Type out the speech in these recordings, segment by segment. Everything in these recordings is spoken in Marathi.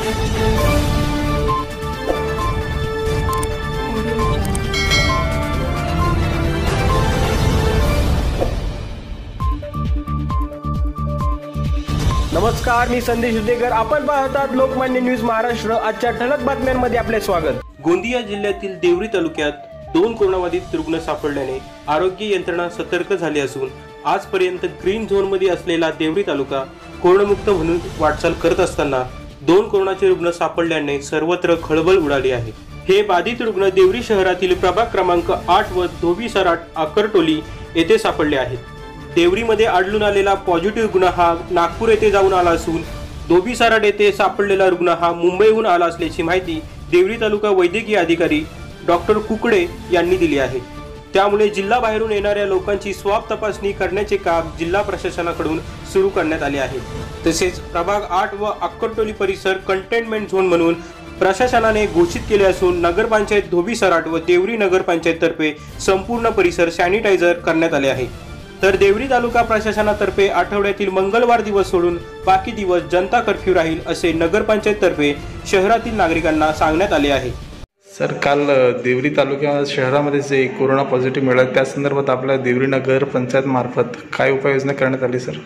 नमस्कार, मी संदेश उदेकर. आपण पाहतात लोकमान्य न्यूज महाराष्ट्र. आजच्या ठळक बातम्यांमध्ये आपले स्वागत. गोंदिया जिल्ह्यातील देवरी तालुक्यात 2 कोरोनाबाधित रुग्ण सापडल्याने आरोग्य यंत्रणा सतर्क झाली असून आजपर्यंत ग्रीन झोनमध्ये असलेला देवरी तालुका कोरोनामुक्त म्हणून वाटचाल करत असताना 2 कोरोनाचे रुग्ण सापडल्याने सर्वत्र खळबळ उडाली आहे. हे बाधित रुग्ण देवरी शहरातील प्रभाग क्रमांक 8 व धोबी सराट आकरटोली येथे सापडले आहेत. देवरीमध्ये आढळून आलेला पॉझिटिव्ह रुग्ण हा नागपूर येथे जाऊन आला असून धोबी सराट येथे सापडलेला रुग्ण हा मुंबईहून आला असल्याची माहिती देवरी तालुका वैद्यकीय अधिकारी डॉक्टर कुकडे यांनी दिली आहे. त्यामुळे जिल्हा बाहेरून येणाऱ्या लोकांची स्वाब तपासणी करण्याचे काम जिल्हा प्रशासनाकडून सुरू करण्यात आले आहे. तसेच प्रभाग 8 व आकरटोली परिसर कंटेनमेंट झोन म्हणून प्रशासनाने घोषित केले असून नगरपंचायत धोबी सराट व देवरी नगरपंचायततर्फे संपूर्ण परिसर सॅनिटायझर करण्यात आले आहे. तर देवरी तालुका प्रशासनातर्फे आठवड्यातील मंगळवार दिवस सोडून बाकी दिवस जनता कर्फ्यू राहील असे नगरपंचायततर्फे शहरातील नागरिकांना सांगण्यात आले आहे. सर, काल देवरी तालुक्या शहरामध्ये जे कोरोना पॉझिटिव्ह मिळाले त्या संदर्भात आपल्या देवरी नगर पंचायत मार्फत काय उपाययोजना करण्यात आली सर?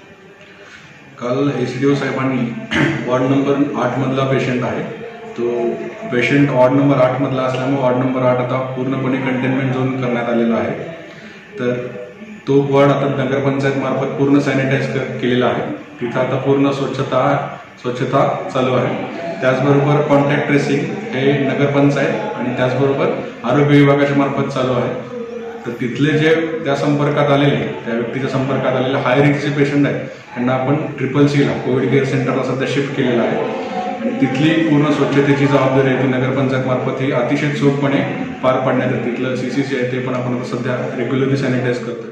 काल एसडीओ साहेबांनी वॉर्ड नंबर 8 मधला पेशंट आहे, तो पेशंट वॉर्ड नंबर 8 मधला असल्यामुळे वॉर्ड नंबर 8 आता पूर्णपणे कंटेनमेंट झोन करण्यात आलेला आहे. तर तो वॉर्ड आता नगरपंचायत मार्फत पूर्ण सॅनिटाईज केलेला आहे. तिथं आता पूर्ण स्वच्छता चालू आहे. त्याचबरोबर कॉन्टॅक्ट ट्रेसिंग हे नगरपंचायत आणि त्याचबरोबर आरोग्य विभागाच्या मार्फत चालू आहे. तर तिथले जे त्या संपर्कात आलेले, त्या व्यक्तीच्या संपर्कात आलेले हाय रिस्कचे पेशंट आहेत त्यांना आपण CCC ला कोविड केअर सेंटरला सध्या शिफ्ट केलेलं आहे. तिथली पूर्ण स्वच्छतेची जबाबदारी आहे ती नगरपंचायत मार्फत ही अतिशय चोखपणे पार पाडण्यात येते. तिथलं CCC आहे ते पण आपण सध्या रेग्युलरली सॅनिटाईज करतोय.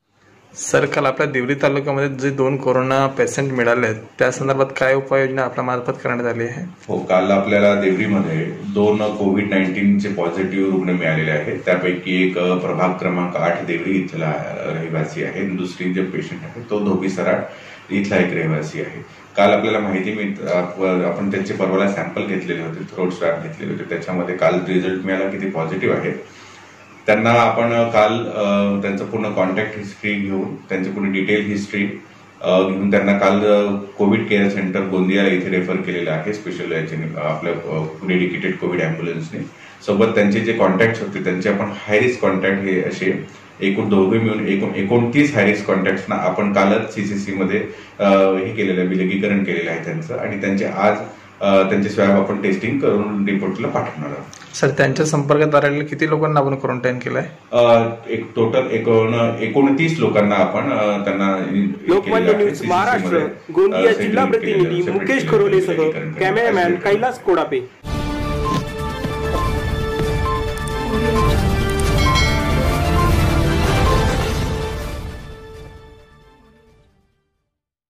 सर, काल आपल्या देवरी तालुक्यामध्ये जे 2 कोरोना पेशंट मिळाले आहेत त्या संदर्भात काय उपाययोजना आपल्या मार्फत करण्यात आली आहे? हो, काल आपल्याला देवरीमध्ये 2 कोविड-19चे पॉझिटिव्ह रुग्ण मिळालेले आहेत. त्यापैकी एक प्रभाग क्रमांक 8 देवरी इथला रहिवासी आहे, दुसरी जे पेशंट आहे तो धोबी सराट इथला एक रहिवासी आहे. काल आपल्याला माहिती मिळते, आपण त्यांचे परवाला सॅम्पल घेतलेले होते, थ्रोट स्वॅब घेतलेले होते. त्याच्यामध्ये काल रिझल्ट मिळाला की ते पॉझिटिव्ह आहेत. त्यांना आपण काल त्यांचं पूर्ण कॉन्टॅक्ट हिस्ट्री घेऊन त्यांची पूर्ण डिटेल हिस्ट्री घेऊन त्यांना काल कोविड केअर सेंटर गोंदिया इथे रेफर केलेलं आहे. स्पेशल आपल्या डेडिकेटेड कोविड अँब्युलन्सने. सोबत त्यांचे जे कॉन्टॅक्ट होते त्यांचे आपण हाय रिस्क कॉन्टॅक्ट हे असे एकूण दोघे मिळून 29 हाय रिस्क कॉन्टॅक्ट्सना आपण कालच CCC मध्ये हे केलेलं आहे, विलगीकरण केलेलं आहे त्यांचं. आणि त्यांचे आज त्यांचे स्वॅब आपण टेस्टिंग करून रिपोर्टला पाठवणार आहोत. सर, त्यांच्या संपर्कात आलेल्या किती लोकांना आपण क्वारंटाईन केलंय? एक टोटल 29 लोकांना आपण त्यांना. लोकमान्य न्यूज महाराष्ट्र गोंदिया जिल्हा प्रतिनिधी मुकेश खरोलेसह कॅमेरामॅन कैलास कोडापे.